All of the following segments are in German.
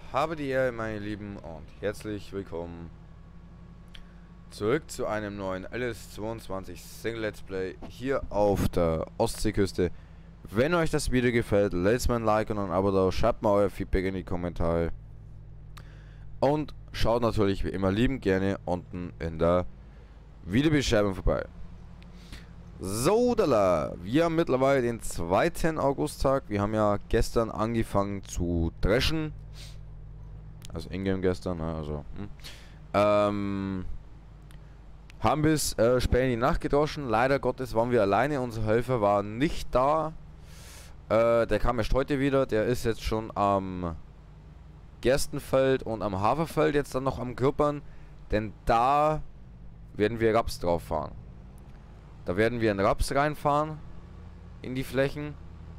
Habe die Ehre, meine Lieben, und herzlich willkommen zurück zu einem neuen LS22 Single Let's Play hier auf der Ostseeküste. Wenn euch das Video gefällt, lasst mir ein Like und ein Abo da, schreibt mal euer Feedback in die Kommentare und schaut natürlich wie immer liebend gerne unten in der Videobeschreibung vorbei. So, wir haben mittlerweile den 2. Augusttag. Wir haben ja gestern angefangen zu dreschen. Also Ingame gestern, also. Haben bis spät in die Nacht gedroschen. Leider Gottes waren wir alleine. Unser Helfer war nicht da. Der kam erst heute wieder. Der ist jetzt schon am Gerstenfeld und am Haferfeld jetzt dann noch am Gruppern. Denn da werden wir Raps drauf fahren. Da werden wir in Raps reinfahren. In die Flächen.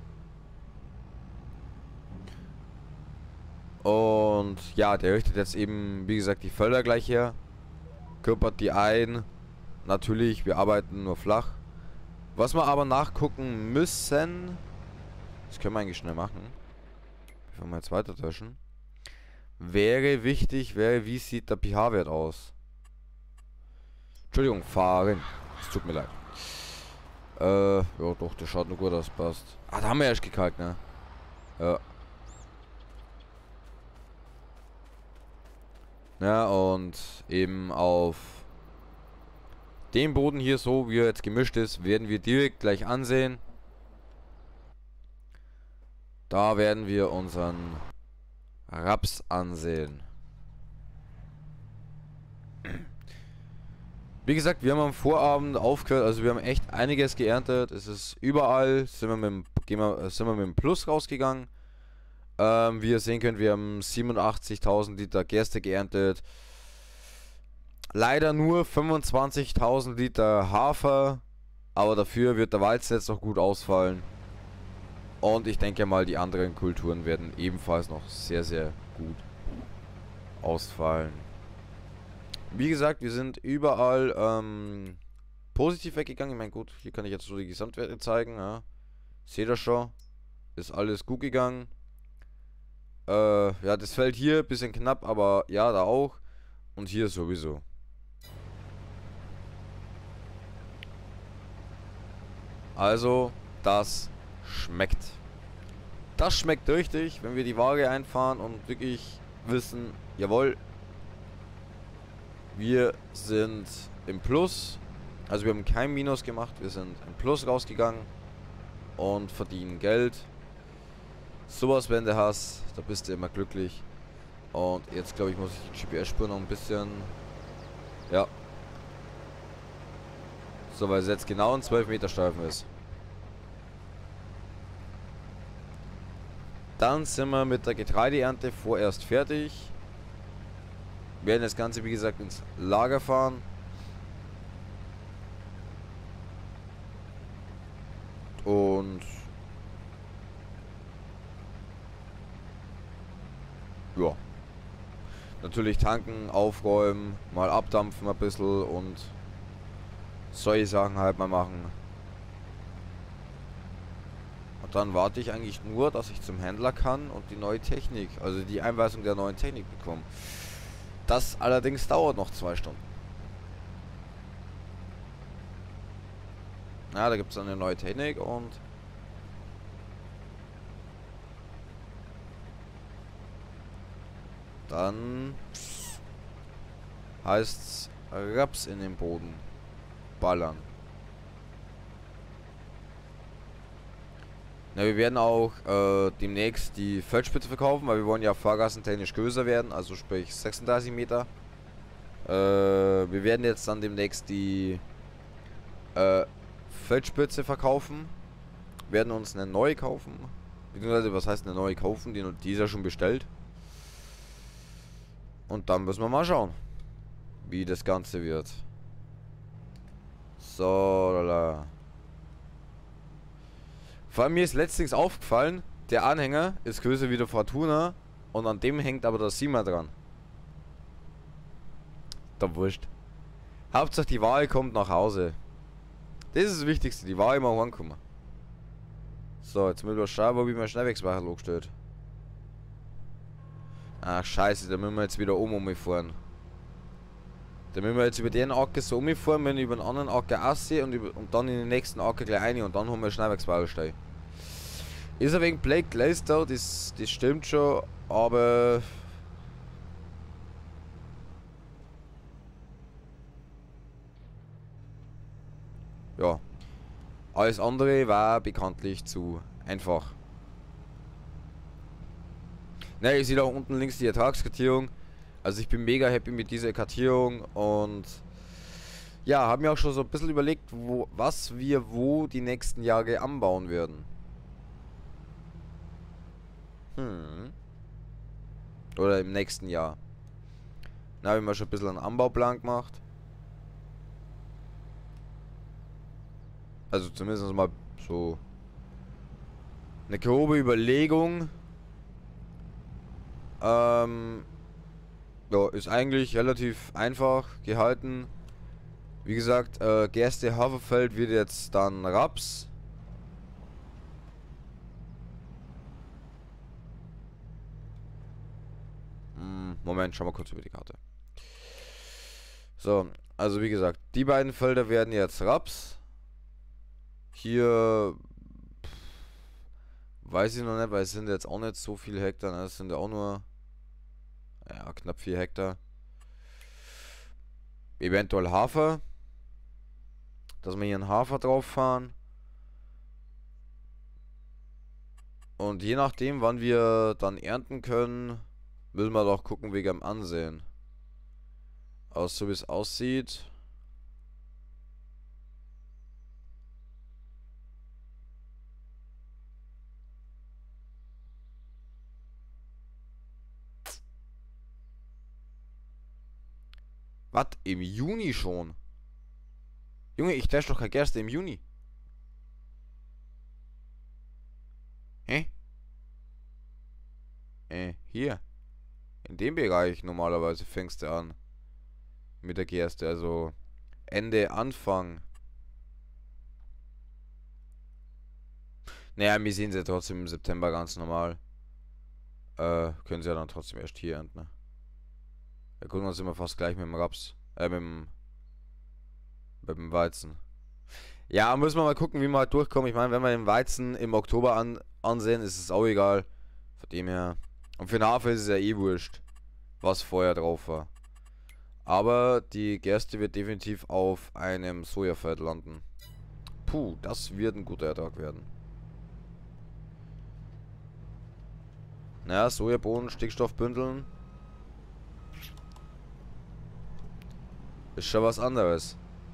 Und ja, der richtet jetzt eben, wie gesagt, die Felder gleich her. Körpert die ein. Natürlich, wir arbeiten nur flach. Was wir aber nachgucken müssen, das können wir eigentlich schnell machen, bevor wir jetzt weiter löschen, wäre wichtig, wie sieht der pH-Wert aus? Entschuldigung, fahren. Es tut mir leid. Ja doch, der schaut nur gut aus, passt. Ah, da haben wir erst gekalkt, ne? Ja. Ja, und eben auf dem Boden hier, so wie er jetzt gemischt ist, werden wir direkt gleich ansehen. Da werden wir unseren Raps ansehen. Wie gesagt, wir haben am Vorabend aufgehört, also wir haben echt einiges geerntet. Es ist überall, sind wir mit dem Plus rausgegangen. Wie ihr sehen könnt, wir haben 87.000 Liter Gerste geerntet. Leider nur 25.000 Liter Hafer. Aber dafür wird der Weizen jetzt noch gut ausfallen. Und ich denke mal, die anderen Kulturen werden ebenfalls noch sehr, sehr gut ausfallen. Wie gesagt, wir sind überall positiv weggegangen. Ich meine, gut, hier kann ich jetzt so die Gesamtwerte zeigen. Ja. Seht ihr schon? Ist alles gut gegangen. Ja, das Feld hier, bisschen knapp, aber ja, da auch. Und hier sowieso. Also, das schmeckt. Das schmeckt richtig, wenn wir die Waage einfahren und wirklich wissen, jawohl, wir sind im Plus. Also wir haben kein Minus gemacht, wir sind im Plus rausgegangen und verdienen Geld. Sowas, wenn du hast, da bist du immer glücklich. Und jetzt glaube ich, muss ich die GPS-Spur noch ein bisschen. Ja. So, weil es jetzt genau ein 12 Meter Streifen ist. Dann sind wir mit der Getreideernte vorerst fertig. Wir werden das Ganze, wie gesagt, ins Lager fahren. Und ja. Natürlich tanken, aufräumen, mal abdampfen ein bisschen und solche Sachen halt mal machen. Und dann warte ich eigentlich nur, dass ich zum Händler kann und die neue Technik, also die Einweisung der neuen Technik bekomme. Das allerdings dauert noch 2 Stunden. Ja, da gibt es eine neue Technik und dann heißt's Raps in den Boden ballern. Na, wir werden auch demnächst die Feldspitze verkaufen, weil wir wollen ja fahrgassentechnisch größer werden, also sprich 36 Meter. Wir werden jetzt dann demnächst die Feldspitze verkaufen, werden uns eine neue kaufen, beziehungsweise was heißt eine neue kaufen, die ist ja schon bestellt. Und dann müssen wir mal schauen, wie das Ganze wird. So, lala. Vor allem mir ist letztens aufgefallen, der Anhänger ist größer wie der Fortuna und an dem hängt aber der Sima dran. Da wurscht. Hauptsache die Ware kommt nach Hause. Das ist das Wichtigste, die Ware mal ankommen. So, jetzt müssen wir schauen, wo ich mein Schnellwegswachel hochgestellt. Ach scheiße, da müssen wir jetzt wieder umfahren. Da müssen wir jetzt über den Acker so umfahren, wenn ich über den anderen Acker aussehen und dann in den nächsten Acker gleich rein und dann haben wir einen Schnellwerksbaustein. Ist ein wenig Blake Glaster, das stimmt schon, aber... Ja. Alles andere war bekanntlich zu einfach. Ne, ich sehe da unten links die Ertragskartierung. Also ich bin mega happy mit dieser Kartierung und ja, habe mir auch schon so ein bisschen überlegt, was wir die nächsten Jahre anbauen werden. Oder im nächsten Jahr. Da habe ich mir schon ein bisschen einen Anbauplan gemacht. Also zumindest mal so eine grobe Überlegung. Ja, ist eigentlich relativ einfach gehalten. Wie gesagt, Gerste, Haferfeld wird jetzt dann Raps. Moment, schauen wir kurz über die Karte. So, also wie gesagt, die beiden Felder werden jetzt Raps. Hier weiß ich noch nicht, weil es sind jetzt auch nicht so viele Hektar. Ne? Es sind ja auch nur knapp 4 Hektar. Eventuell Hafer. Dass wir hier einen Hafer drauf fahren. Und je nachdem, wann wir dann ernten können, müssen wir doch gucken wegen dem Ansehen. Aber so wie es aussieht. Was? Im Juni schon? Junge, ich dash doch keine Gerste im Juni. Hä? Hier. In dem Bereich normalerweise fängst du an. Mit der Gerste, also Ende, Anfang. Naja, wir sehen sie ja trotzdem im September ganz normal. Können sie ja dann trotzdem erst hier ernten. Ne? Ja gut, dann sind wir fast gleich mit dem Raps. Mit dem Weizen. Ja, müssen wir mal gucken, wie wir halt durchkommen. Ich meine, wenn wir den Weizen im Oktober ansehen, ist es auch egal. Von dem her. Und für den Hafer ist es ja eh wurscht, was vorher drauf war. Aber die Gerste wird definitiv auf einem Sojafeld landen. Puh, das wird ein guter Ertrag werden. Naja, Sojabohnen, Stickstoffbündeln. Ist schon was anderes.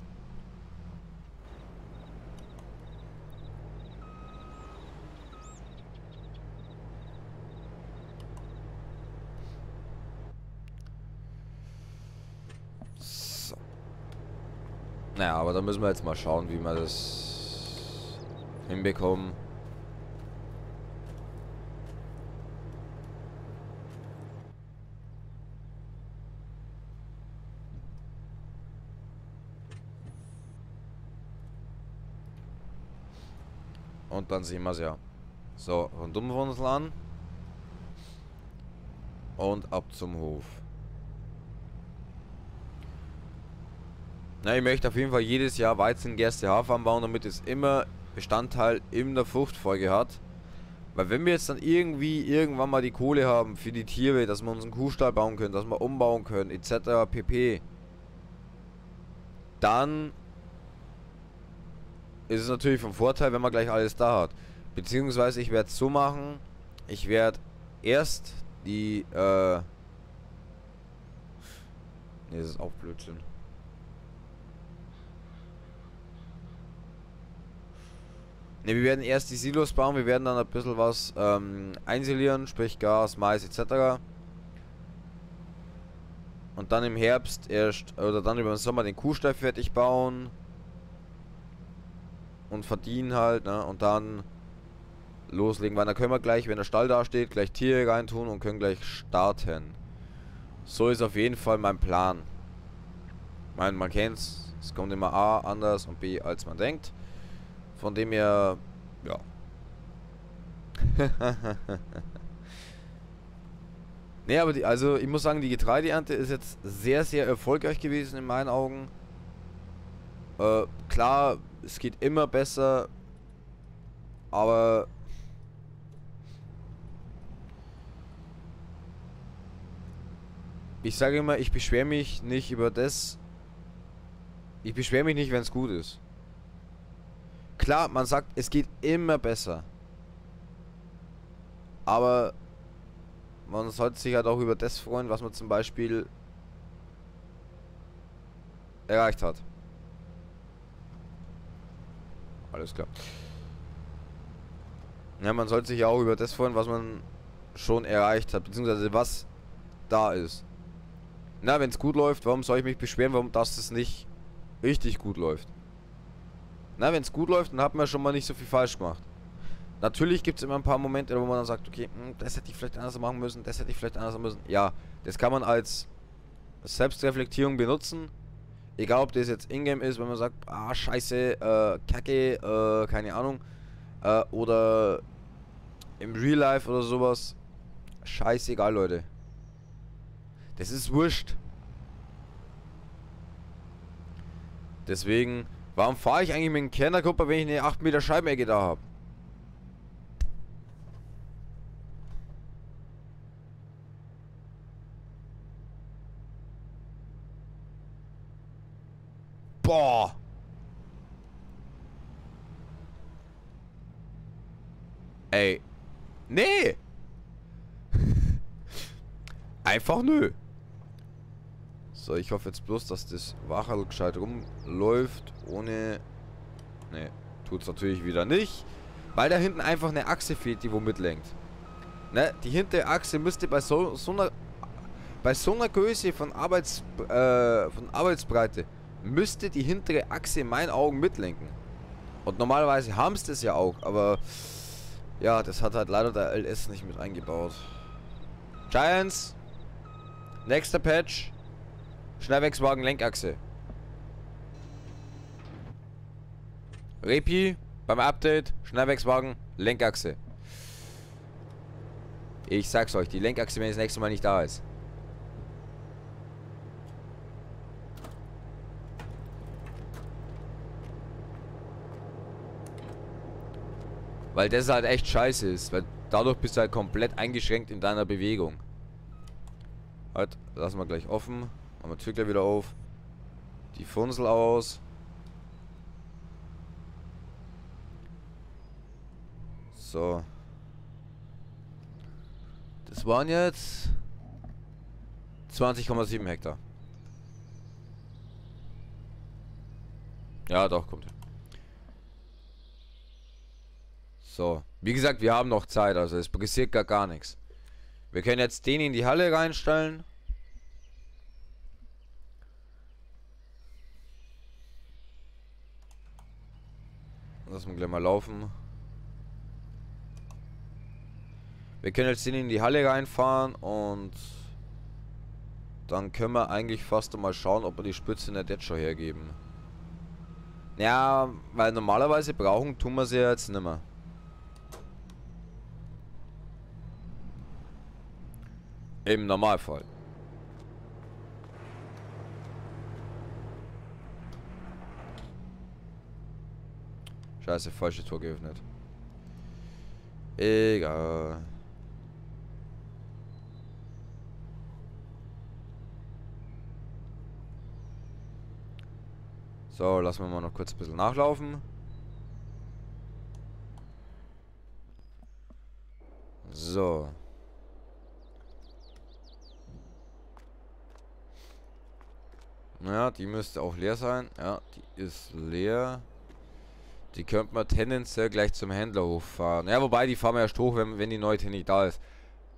So. Naja, aber da müssen wir jetzt mal schauen, wie wir das hinbekommen. Und dann sehen wir es ja. So, rundum von uns an. Und ab zum Hof. Na, ich möchte auf jeden Fall jedes Jahr Weizen, Gerste, Hafer anbauen, damit es immer Bestandteil in der Fruchtfolge hat. Weil wenn wir jetzt dann irgendwann mal die Kohle haben für die Tiere, dass wir uns einen Kuhstall bauen können, dass wir umbauen können, etc. pp. Dann ist es natürlich vom Vorteil, wenn man gleich alles da hat. Beziehungsweise ich werde es so machen, ich werde erst die, ne, das ist auch Blödsinn. Ne, wir werden erst die Silos bauen, wir werden dann ein bisschen was einsilieren, sprich Gas, Mais etc. Und dann im Herbst erst, oder dann über den Sommer den Kuhstall fertig bauen. Und verdienen halt, ne? Und dann loslegen, weil dann können wir gleich, wenn der Stall da steht, gleich Tiere reintun und können gleich starten. So ist auf jeden Fall mein Plan. Man kennt's, es kommt immer A anders und B als man denkt. Von dem her, ja. Nee, aber also ich muss sagen, die Getreideernte ist jetzt sehr, sehr erfolgreich gewesen in meinen Augen. Klar, es geht immer besser, aber ich sage immer, ich beschwere mich nicht über das. Ich beschwere mich nicht, wenn es gut ist. Klar, man sagt, es geht immer besser. Aber man sollte sich halt auch über das freuen, was man zum Beispiel erreicht hat. Alles klar. Ja, man sollte sich ja auch über das freuen, was man schon erreicht hat, beziehungsweise was da ist. Na, wenn es gut läuft, warum soll ich mich beschweren, warum das es nicht richtig gut läuft? Na, wenn es gut läuft, dann hat man schon mal nicht so viel falsch gemacht. Natürlich gibt es immer ein paar Momente, wo man dann sagt, okay, das hätte ich vielleicht anders machen müssen, das hätte ich vielleicht anders machen müssen. Ja, das kann man als Selbstreflektierung benutzen. Egal, ob das jetzt Ingame ist, wenn man sagt, ah, scheiße, Kacke, keine Ahnung. Oder im Real Life oder sowas. Scheißegal, Leute. Das ist wurscht. Deswegen, warum fahre ich eigentlich mit dem Kernerkupper, wenn ich eine 8 Meter Scheibenecke da habe? Boah. Ey. Nee. Einfach nö. So, ich hoffe jetzt bloß, dass das Wacherl gescheit rumläuft, ohne... Ne, tut's natürlich wieder nicht. Weil da hinten einfach eine Achse fehlt, die wo mitlenkt. Ne, die hintere Achse müsste bei so einer Größe von Arbeitsbreite müsste die hintere Achse in meinen Augen mitlenken. Und normalerweise haben sie das ja auch, aber ja, das hat halt leider der LS nicht mit eingebaut. Giants, nächster Patch, Schnellwechswagen Lenkachse. Repi, beim Update, Schnellwechswagen Lenkachse. Ich sag's euch, die Lenkachse, wenn das nächste Mal nicht da ist. Weil das halt echt scheiße ist, weil dadurch bist du halt komplett eingeschränkt in deiner Bewegung. Halt, lassen wir gleich offen. Machen wir Tür gleich wieder auf. Die Funsel aus. So. Das waren jetzt 20,7 Hektar. Ja, doch, kommt. So. Wie gesagt, wir haben noch Zeit, also es passiert gar nichts. Wir können jetzt den in die Halle reinstellen. Lassen wir gleich mal laufen. Wir können jetzt den in die Halle reinfahren und dann können wir eigentlich fast mal schauen, ob wir die Spitze nicht jetzt schon hergeben. Ja, weil normalerweise brauchen tun wir sie jetzt nicht mehr. Im Normalfall. Scheiße, falsche Tor geöffnet. Egal. So, lassen wir mal noch kurz ein bisschen nachlaufen. So. Ja, die müsste auch leer sein. Ja, die ist leer. Die könnte man tendenziell gleich zum Händler hochfahren. Ja, wobei, die fahren wir erst hoch, wenn die neue nicht da ist.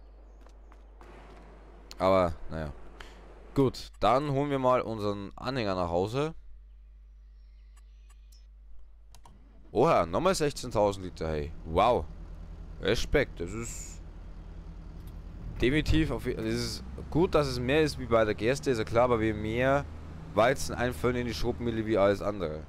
Aber, naja. Gut, dann holen wir mal unseren Anhänger nach Hause. Oha, nochmal 16.000 Liter, hey. Wow. Respekt, das ist definitiv, das ist gut, dass es mehr ist wie bei der Gerste, ist ja klar, aber wir mehr Weizen einfüllen in die Schrotmühle wie alles andere.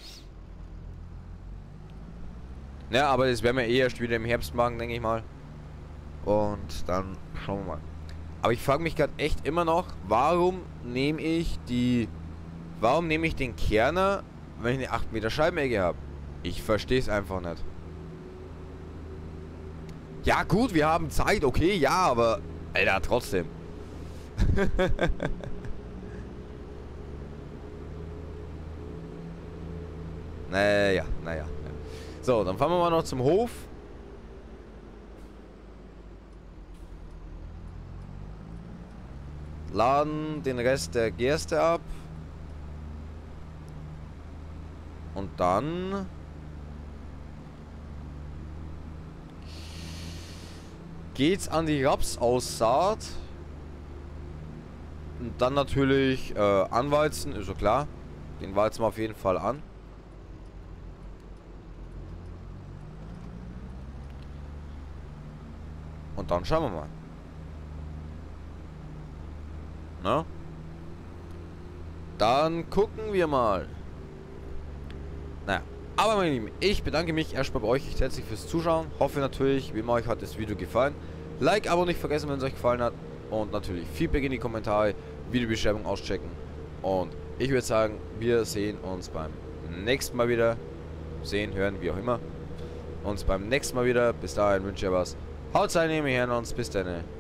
Ja, aber das werden wir eh erst wieder im Herbst machen, denke ich mal. Und dann schauen wir mal. Aber ich frage mich gerade echt immer noch, warum nehme ich den Kerner, wenn ich eine 8 Meter Scheibenecke habe? Ich verstehe es einfach nicht. Ja gut, wir haben Zeit, okay, ja, aber... Alter, trotzdem. Naja. So, dann fahren wir mal noch zum Hof. Laden den Rest der Gerste ab. Und dann... geht's an die Rapsaussaat. Und dann natürlich anwalzen, ist so klar. Den walzen wir auf jeden Fall an. Und dann schauen wir mal. Na? Dann gucken wir mal. Naja. Aber meine Lieben, ich bedanke mich erstmal bei euch herzlich fürs Zuschauen. Hoffe natürlich, wie immer euch hat das Video gefallen. Like, Abo nicht vergessen, wenn es euch gefallen hat. Und natürlich Feedback in die Kommentare, Videobeschreibung auschecken. Und ich würde sagen, wir sehen uns beim nächsten Mal wieder. Sehen, hören, wie auch immer. Uns beim nächsten Mal wieder. Bis dahin wünsche ich was. Haut rein, wir hören uns. Bis dann.